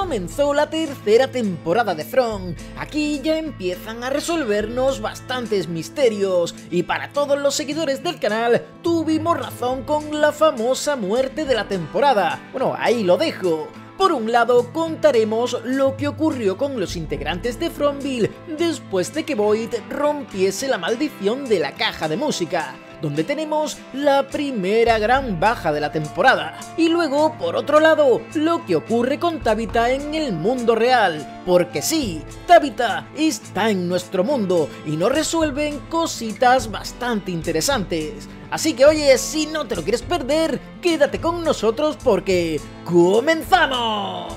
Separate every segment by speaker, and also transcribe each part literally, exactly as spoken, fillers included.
Speaker 1: comenzó la tercera temporada de From. Aquí ya empiezan a resolvernos bastantes misterios y para todos los seguidores del canal tuvimos razón con la famosa muerte de la temporada. Bueno, ahí lo dejo. Por un lado, contaremos lo que ocurrió con los integrantes de Fromville después de que Boyd rompiese la maldición de la caja de música, donde tenemos la primera gran baja de la temporada. Y luego, por otro lado, lo que ocurre con Tabitha en el mundo real, porque sí, Tabitha está en nuestro mundo y nos resuelven cositas bastante interesantes. Así que oye, si no te lo quieres perder, quédate con nosotros porque ¡comenzamos!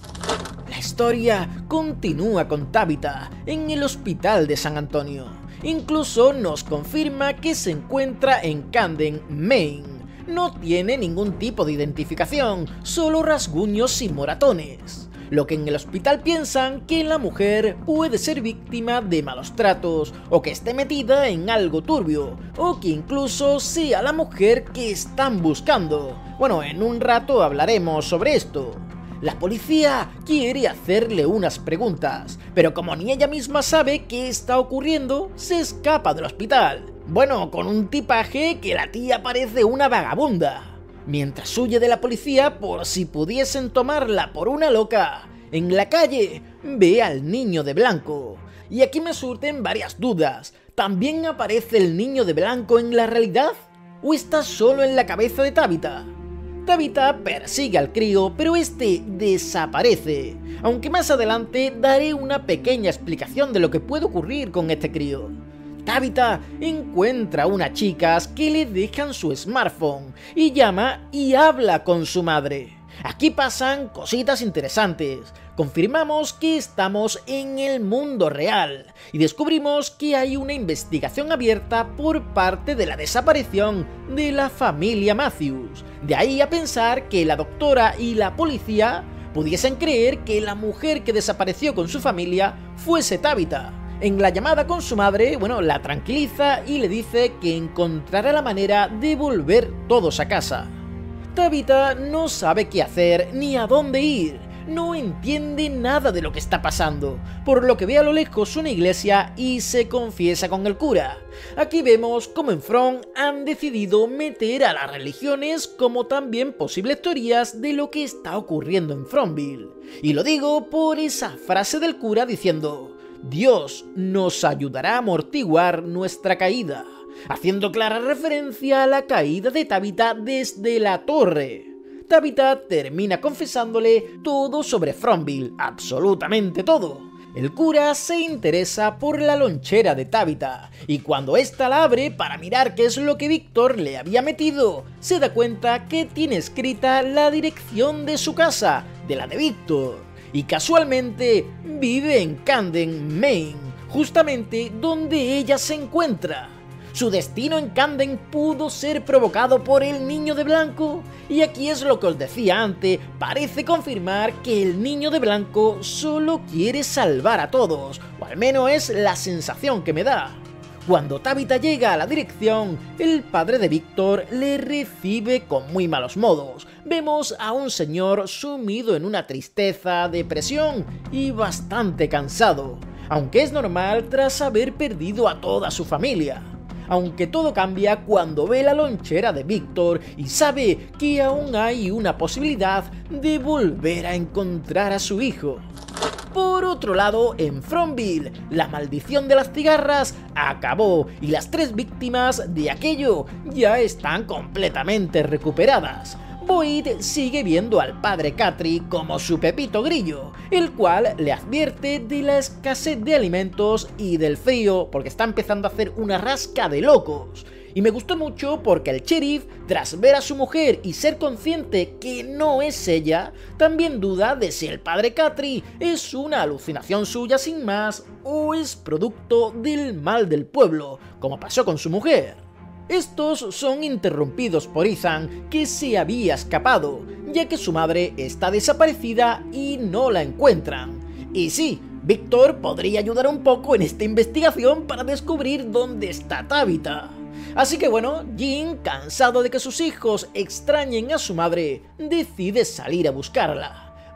Speaker 1: La historia continúa con Tabitha en el hospital de San Antonio. Incluso nos confirma que se encuentra en Camden, Maine. No tiene ningún tipo de identificación, solo rasguños y moratones. Lo que en el hospital piensan que la mujer puede ser víctima de malos tratos, o que esté metida en algo turbio, o que incluso sea la mujer que están buscando. Bueno, en un rato hablaremos sobre esto. La policía quiere hacerle unas preguntas, pero como ni ella misma sabe qué está ocurriendo, se escapa del hospital. Bueno, con un tipaje que la tía parece una vagabunda. Mientras huye de la policía por si pudiesen tomarla por una loca, en la calle ve al niño de blanco. Y aquí me surten varias dudas. ¿También aparece el niño de blanco en la realidad? ¿O está solo en la cabeza de Tabitha? Tabitha persigue al crío, pero este desaparece. Aunque más adelante daré una pequeña explicación de lo que puede ocurrir con este crío. Tabitha encuentra a unas chicas que le dejan su smartphone y llama y habla con su madre. Aquí pasan cositas interesantes. Confirmamos que estamos en el mundo real y descubrimos que hay una investigación abierta por parte de la desaparición de la familia Matthews. De ahí a pensar que la doctora y la policía pudiesen creer que la mujer que desapareció con su familia fuese Tabitha. En la llamada con su madre, bueno, la tranquiliza y le dice que encontrará la manera de volver todos a casa. Tabitha no sabe qué hacer ni a dónde ir, no entiende nada de lo que está pasando, por lo que ve a lo lejos una iglesia y se confiesa con el cura. Aquí vemos cómo en From han decidido meter a las religiones como también posibles teorías de lo que está ocurriendo en Fromville. Y lo digo por esa frase del cura diciendo: Dios nos ayudará a amortiguar nuestra caída, haciendo clara referencia a la caída de Tabitha desde la torre. Tabitha termina confesándole todo sobre Fromville, absolutamente todo. El cura se interesa por la lonchera de Tabitha, y cuando ésta la abre para mirar qué es lo que Víctor le había metido, se da cuenta que tiene escrita la dirección de su casa, de la de Víctor. Y casualmente vive en Camden, Maine, justamente donde ella se encuentra. ¿Su destino en Camden pudo ser provocado por el niño de blanco? Y aquí es lo que os decía antes, parece confirmar que el niño de blanco solo quiere salvar a todos, o al menos es la sensación que me da. Cuando Tabitha llega a la dirección, el padre de Víctor le recibe con muy malos modos. Vemos a un señor sumido en una tristeza, depresión y bastante cansado, aunque es normal tras haber perdido a toda su familia. Aunque todo cambia cuando ve la lonchera de Víctor y sabe que aún hay una posibilidad de volver a encontrar a su hijo. Por otro lado, en Fromville, la maldición de las cigarras acabó y las tres víctimas de aquello ya están completamente recuperadas. Boyd sigue viendo al padre Catry como su Pepito Grillo, el cual le advierte de la escasez de alimentos y del frío porque está empezando a hacer una rasca de locos. Y me gustó mucho porque el sheriff, tras ver a su mujer y ser consciente que no es ella, también duda de si el padre Catry es una alucinación suya sin más o es producto del mal del pueblo, como pasó con su mujer. Estos son interrumpidos por Ethan, que se había escapado, ya que su madre está desaparecida y no la encuentran. Y sí, Víctor podría ayudar un poco en esta investigación para descubrir dónde está Tabitha. Así que bueno, Jim, cansado de que sus hijos extrañen a su madre, decide salir a buscarla.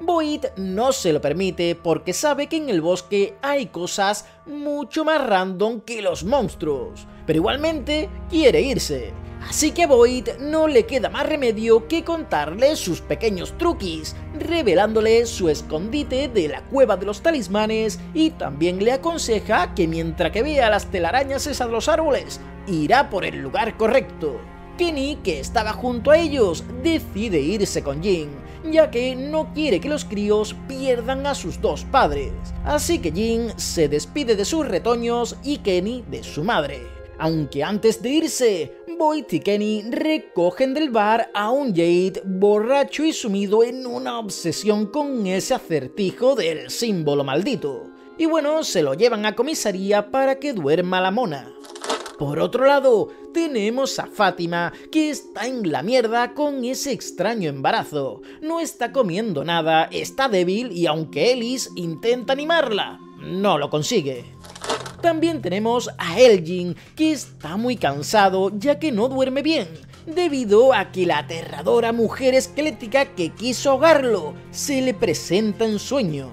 Speaker 1: Boyd no se lo permite porque sabe que en el bosque hay cosas mucho más random que los monstruos, pero igualmente quiere irse. Así que a Boyd no le queda más remedio que contarle sus pequeños truquis, revelándole su escondite de la cueva de los talismanes, y también le aconseja que mientras que vea las telarañas esas de los árboles, irá por el lugar correcto. Kenny, que estaba junto a ellos, decide irse con Jin, ya que no quiere que los críos pierdan a sus dos padres. Así que Jin se despide de sus retoños y Kenny de su madre. Aunque antes de irse, Boyd y Kenny recogen del bar a un Jade borracho y sumido en una obsesión con ese acertijo del símbolo maldito. Y bueno, se lo llevan a comisaría para que duerma la mona. Por otro lado, tenemos a Fátima, que está en la mierda con ese extraño embarazo. No está comiendo nada, está débil y aunque Ellis intenta animarla, no lo consigue. También tenemos a Elgin, que está muy cansado ya que no duerme bien, debido a que la aterradora mujer esquelética que quiso ahogarlo se le presenta en sueños.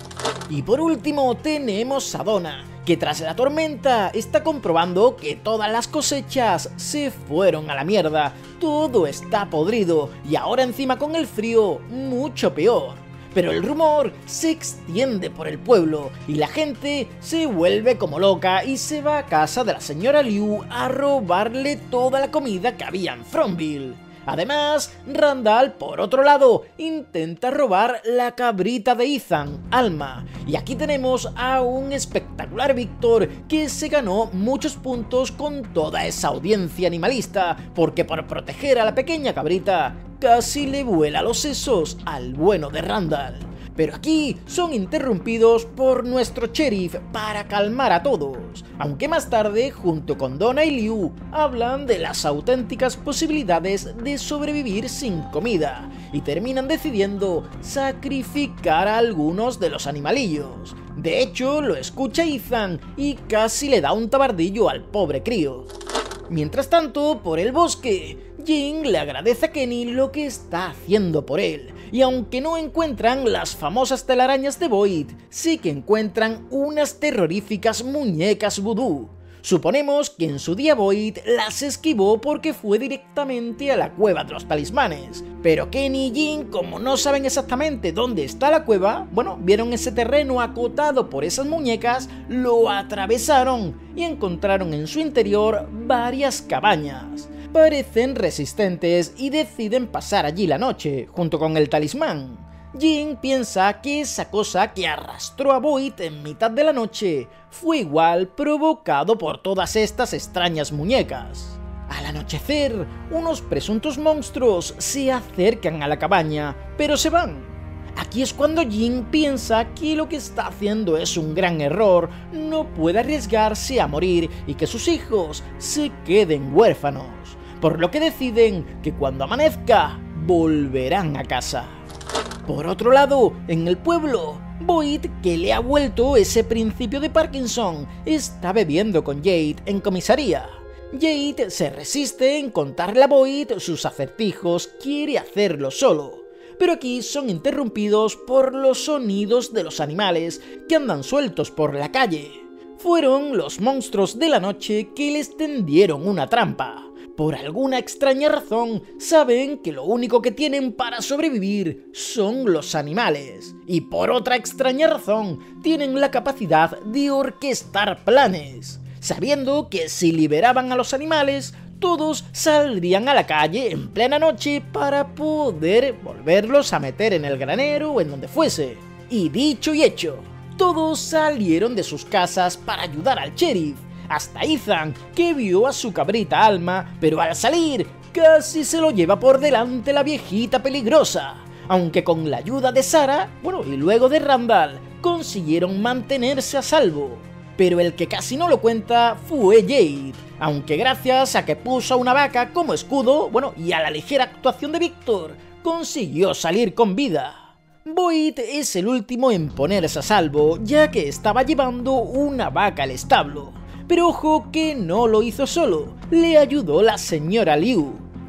Speaker 1: Y por último tenemos a Donna, que tras la tormenta está comprobando que todas las cosechas se fueron a la mierda, todo está podrido y ahora encima con el frío mucho peor. Pero el rumor se extiende por el pueblo y la gente se vuelve como loca y se va a casa de la señora Liu a robarle toda la comida que había en Fromville. Además, Randall, por otro lado, intenta robar la cabrita de Ethan, Alma. Y aquí tenemos a un espectacular Víctor que se ganó muchos puntos con toda esa audiencia animalista, porque por proteger a la pequeña cabrita, casi le vuela los sesos al bueno de Randall. Pero aquí son interrumpidos por nuestro sheriff para calmar a todos, aunque más tarde, junto con Donna y Liu, hablan de las auténticas posibilidades de sobrevivir sin comida, y terminan decidiendo sacrificar a algunos de los animalillos. De hecho, lo escucha Ethan y casi le da un tabardillo al pobre crío. Mientras tanto, por el bosque, Jin le agradece a Kenny lo que está haciendo por él, y aunque no encuentran las famosas telarañas de Boyd, sí que encuentran unas terroríficas muñecas vudú. Suponemos que en su día Boyd las esquivó porque fue directamente a la cueva de los talismanes, pero Kenny y Jin, como no saben exactamente dónde está la cueva, bueno, vieron ese terreno acotado por esas muñecas, lo atravesaron y encontraron en su interior varias cabañas. Parecen resistentes y deciden pasar allí la noche, junto con el talismán. Jin piensa que esa cosa que arrastró a Boyd en mitad de la noche fue igual provocado por todas estas extrañas muñecas. Al anochecer, unos presuntos monstruos se acercan a la cabaña, pero se van. Aquí es cuando Jin piensa que lo que está haciendo es un gran error, no puede arriesgarse a morir y que sus hijos se queden huérfanos, por lo que deciden que cuando amanezca volverán a casa. Por otro lado, en el pueblo, Boyd, que le ha vuelto ese principio de Parkinson, está bebiendo con Jade en comisaría. Jade se resiste en contarle a Boyd sus acertijos, quiere hacerlo solo. Pero aquí son interrumpidos por los sonidos de los animales que andan sueltos por la calle. Fueron los monstruos de la noche que les tendieron una trampa. Por alguna extraña razón, saben que lo único que tienen para sobrevivir son los animales. Y por otra extraña razón, tienen la capacidad de orquestar planes, sabiendo que si liberaban a los animales, todos saldrían a la calle en plena noche para poder volverlos a meter en el granero o en donde fuese. Y dicho y hecho, todos salieron de sus casas para ayudar al sheriff. Hasta Ethan, que vio a su cabrita Alma, pero al salir casi se lo lleva por delante la viejita peligrosa. Aunque con la ayuda de Sarah, bueno, y luego de Randall, consiguieron mantenerse a salvo. Pero el que casi no lo cuenta fue Jade, aunque gracias a que puso a una vaca como escudo, bueno, y a la ligera actuación de Víctor, consiguió salir con vida. Boyd es el último en ponerse a salvo, ya que estaba llevando una vaca al establo. Pero ojo que no lo hizo solo, le ayudó la señora Liu.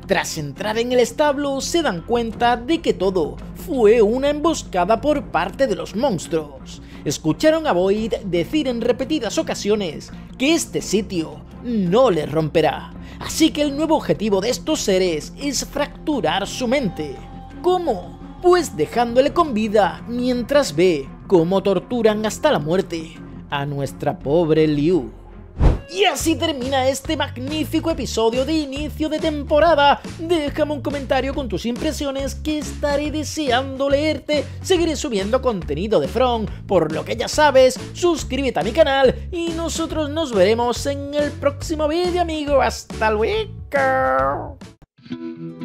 Speaker 1: Tras entrar en el establo se dan cuenta de que todo fue una emboscada por parte de los monstruos. Escucharon a Void decir en repetidas ocasiones que este sitio no les romperá, así que el nuevo objetivo de estos seres es fracturar su mente. ¿Cómo? Pues dejándole con vida mientras ve cómo torturan hasta la muerte a nuestra pobre Liu. Y así termina este magnífico episodio de inicio de temporada. Déjame un comentario con tus impresiones que estaré deseando leerte. Seguiré subiendo contenido de From, por lo que ya sabes, suscríbete a mi canal y nosotros nos veremos en el próximo vídeo, amigo. ¡Hasta luego!